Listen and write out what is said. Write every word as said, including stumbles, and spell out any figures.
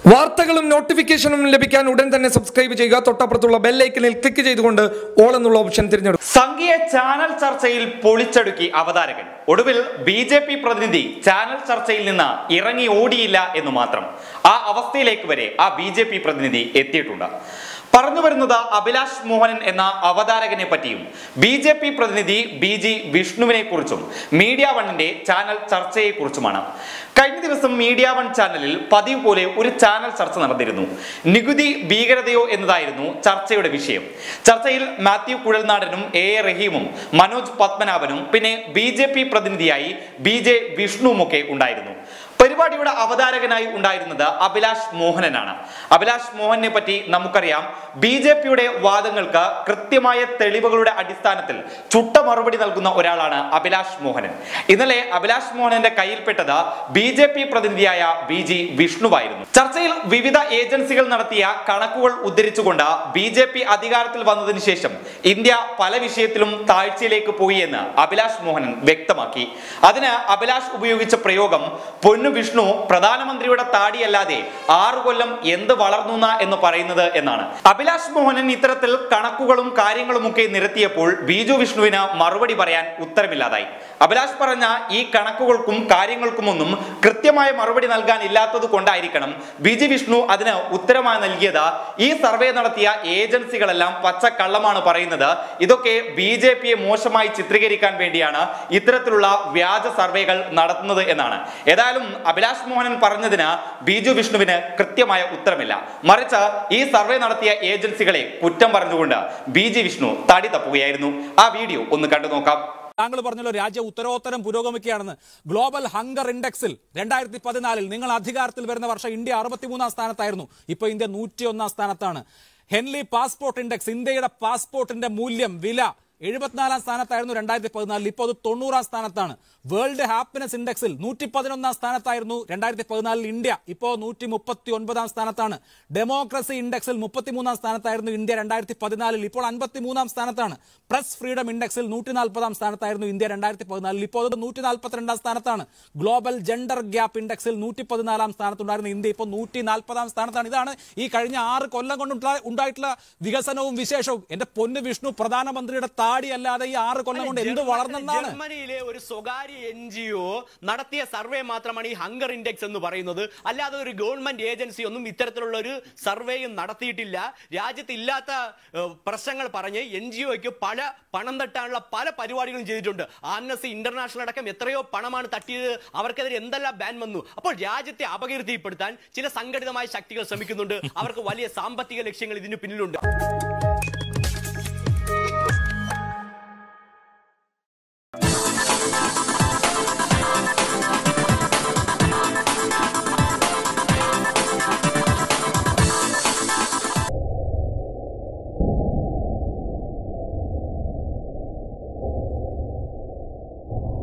വാർത്തകളും നോട്ടിഫിക്കേഷനും ലഭിക്കാൻ ഉടൻ തന്നെ സബ്സ്ക്രൈബ് ചെയ്യുക. തൊട്ടപ്പുറത്തുള്ള ബെൽ ഐക്കണിൽ ക്ലിക്ക് ചെയ്തുകൊണ്ട് ഓൾ എന്നുള്ള ഓപ്ഷൻ തിരഞ്ഞെടുക്കും. സംഘീയ ചാനൽ ചർച്ചയിൽ പൊളിച്ചടുക്കി അവതാരകൻ. ഒടുവിൽ ബി ജെ പി പ്രതിനിധി ചാനൽ ചർച്ചയിൽ നിന്ന് ഇറങ്ങി ഓടിയില്ല എന്ന് മാത്രം. ആ അവസ്ഥയിലേക്ക് വരെ ആ ബി ജെ പി പ്രതിനിധി എത്തിയിട്ടുണ്ട്. പറഞ്ഞു വരുന്നത് അഭിലാഷ് മോഹനൻ എന്ന അവതാരകനെ പറ്റിയും ബി ജെ പി പ്രതിനിധി ബി ജി വിഷ്ണുവിനെ കുറിച്ചും മീഡിയ വണ്ണിന്റെ ചാനൽ ചർച്ചയെ കുറിച്ചുമാണ്. കഴിഞ്ഞ ദിവസം മീഡിയ വൺ ചാനലിൽ പതിവ് പോലെ ഒരു ചാനൽ ചർച്ച നടന്നിരുന്നു. നികുതി ഭീകരതയോ എന്നതായിരുന്നു ചർച്ചയുടെ വിഷയം. ചർച്ചയിൽ മാത്യു കുഴൽനാടനും എ എ റഹീമും മനോജ് പത്മനാഭനും പിന്നെ ബി ജെ പി പ്രതിനിധിയായി ബി ജെ വിഷ്ണുവുമൊക്കെ ഉണ്ടായിരുന്നു. പരിപാടിയുടെ അവതാരകനായി ഉണ്ടായിരുന്നത് അഭിലാഷ് മോഹനനാണ്. അഭിലാഷ് മോഹനെ പറ്റി നമുക്കറിയാം, ബി ജെ പിയുടെ വാദങ്ങൾക്ക് കൃത്യമായ തെളിവുകളുടെ അടിസ്ഥാനത്തിൽ ചുട്ട മറുപടി നൽകുന്ന ഒരാളാണ് അഭിലാഷ് മോഹനൻ. ഇന്നലെ അഭിലാഷ് മോഹനന്റെ കയ്യിൽപ്പെട്ടത് ബി ജെ പി പ്രതിനിധിയായ ബി ജി വിഷ്ണുവായിരുന്നു. ചർച്ചയിൽ വിവിധ ഏജൻസികൾ നടത്തിയ കണക്കുകൾ ഉദ്ധരിച്ചുകൊണ്ട് ബി ജെ പി അധികാരത്തിൽ വന്നതിന് ശേഷം ഇന്ത്യ പല വിഷയത്തിലും താഴ്ചയിലേക്ക് പോയി എന്ന് അഭിലാഷ് മോഹനൻ വ്യക്തമാക്കി. അതിന് അഭിലാഷ് ഉപയോഗിച്ച പ്രയോഗം പൊന്നു വിഷ്ണു പ്രധാനമന്ത്രിയുടെ താടിയല്ലാതെ ആറു കൊല്ലം എന്ത് വളർന്നു എന്ന് പറയുന്നത് എന്നാണ്. അഭിലാഷ് മോഹനൻ ഇത്തരത്തിൽ കണക്കുകളും കാര്യങ്ങളും ഒക്കെ നിരത്തിയപ്പോൾ ബിജു വിഷ്ണുവിന് മറുപടി പറയാൻ ഉത്തരമില്ലാതായി. അഭിലാഷ് പറഞ്ഞ ഈ കണക്കുകൾക്കും കാര്യങ്ങൾക്കുമൊന്നും കൃത്യമായ മറുപടി നൽകാൻ ഇല്ലാത്തത് കൊണ്ടായിരിക്കണം ബി ജി വിഷ്ണു അതിന് ഉത്തരമായി നൽകിയത്. ഈ സർവേ നടത്തിയ ഏജൻസികളെല്ലാം പച്ചക്കള്ളമാണ് പറയുന്നത്, ഇതൊക്കെ ബി ജെ പിയെ മോശമായി ചിത്രീകരിക്കാൻ വേണ്ടിയാണ് ഇത്തരത്തിലുള്ള വ്യാജ സർവേകൾ നടത്തുന്നത് എന്നാണ്. ഏതായാലും അഭിലാഷ് മോഹനൻ പറഞ്ഞതിന് ബിജു വിഷ്ണുവിന് കൃത്യമായ ഉത്തരമില്ല. മറിച്ച് ഈ സർവേ നടത്തിയ ഏജൻസികളെ കുറ്റം പറഞ്ഞുകൊണ്ട് ബി ജി വിഷ്ണു തടി തപ്പുകയായിരുന്നു. ആ വീഡിയോ ഒന്ന് കണ്ടു നോക്കാം. താങ്കൾ പറഞ്ഞല്ലോ രാജ്യം ഉത്തരോത്തരം പുരോഗമിക്കുകയാണെന്ന്. ഗ്ലോബൽ ഹങ്കർ ഇൻഡെക്സിൽ രണ്ടായിരത്തി പതിനാലിൽ നിങ്ങൾ അധികാരത്തിൽ വരുന്ന വർഷം ഇന്ത്യ അറുപത്തിമൂന്നാം സ്ഥാനത്തായിരുന്നു. ഇപ്പൊ ഇന്ത്യ നൂറ്റി ഒന്നാം സ്ഥാനത്താണ്. ഹെൻലി പാസ്പോർട്ട് ഇൻഡെക്സ്, ഇന്ത്യയുടെ പാസ്പോർട്ടിന്റെ മൂല്യം, വില എഴുപത്തിനാലാം സ്ഥാനത്തായിരുന്നു രണ്ടായിരത്തി പതിനാലിൽ, ഇപ്പോൾ അത് തൊണ്ണൂറാം സ്ഥാനത്താണ്. വേൾഡ് ഹാപ്പിനെസ് ഇൻഡെക്സിൽ നൂറ്റി പതിനൊന്നാം സ്ഥാനത്തായിരുന്നു രണ്ടായിരത്തി പതിനാലിൽ ഇന്ത്യ, ഇപ്പോൾ നൂറ്റി മുപ്പത്തി ഒൻപതാം സ്ഥാനത്താണ്. ഡെമോക്രസി ഇൻഡെക്സിൽ മുപ്പത്തിമൂന്നാം സ്ഥാനത്തായിരുന്നു ഇന്ത്യ രണ്ടായിരത്തി പതിനാലിൽ, ഇപ്പോൾ അൻപത്തിമൂന്നാം സ്ഥാനത്താണ്. പ്രസ് ഫ്രീഡം ഇൻഡെക്സിൽ നൂറ്റി നാൽപ്പതാം സ്ഥാനത്തായിരുന്നു ഇന്ത്യ രണ്ടായിരത്തി പതിനാലിൽ, ഇപ്പോൾ അത് നൂറ്റി നാൽപ്പത്തിരണ്ടാം സ്ഥാനത്താണ്. ഗ്ലോബൽ ജെൻഡർ ഗ്യാപ്പ് ഇൻഡെക്സിൽ നൂറ്റി പതിനാലാം സ്ഥാനത്തുണ്ടായിരുന്ന ഇന്ത്യ ഇപ്പോൾ നൂറ്റി നാൽപ്പതാം സ്ഥാനത്താണ്. ഇതാണ് ഈ കഴിഞ്ഞ ആറ് കൊല്ലം കൊണ്ട് ഉണ്ടായിട്ടുള്ള വികസനവും വിശേഷവും. എന്റെ പൊന്നു വിഷ്ണു, പ്രധാനമന്ത്രിയുടെ താടി അല്ലാതെ ഈ ആറ് കൊല്ലം കൊണ്ട് എന്ത് വളർന്നെന്നാണ്. ജർമ്മനിയിലെ ഒരു സ്വകാര്യ എൻ ജി ഒ നടത്തിയ സർവേ മാത്രമാണ് ഈ ഹങ്കർ ഇൻഡെക്സ് എന്ന് പറയുന്നത്. അല്ലാതെ ഒരു ഗവൺമെന്റ് ഏജൻസി ഒന്നും ഇത്തരത്തിലുള്ള ഒരു സർവേയും നടത്തിയിട്ടില്ല. രാജ്യത്ത് ഇല്ലാത്ത പ്രശ്നങ്ങൾ പറഞ്ഞ് എൻ ജി ഒക്ക് പല പണം തട്ടാനുള്ള പല പരിപാടികളും ചെയ്തിട്ടുണ്ട്. ആംനസ്റ്റി ഇന്റർനാഷണൽ അടക്കം എത്രയോ പണമാണ് തട്ടിയത്. അവർക്കെതിരെ എന്തെല്ലാം ബാൻ വന്നു. അപ്പോൾ രാജ്യത്തെ അപകീർത്തിപ്പെടുത്താൻ ചില സംഘടിതമായ ശക്തികൾ ശ്രമിക്കുന്നുണ്ട്. അവർക്ക് വലിയ സാമ്പത്തിക ലക്ഷ്യങ്ങൾ ഇതിന് പിന്നിലുണ്ട്.